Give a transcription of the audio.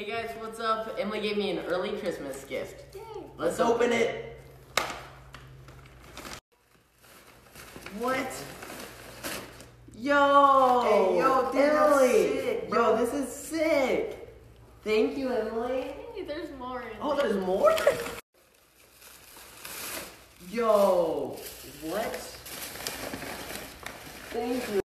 Hey guys, what's up? Emily gave me an early Christmas gift. Yay. Let's open it. What? Yo! Hey, yo, dude, Emily! that's sick, bro. Yo, this is sick! Thank you, Emily. Hey, there's more in Oh, there. there's more? Yo! What? Thank you,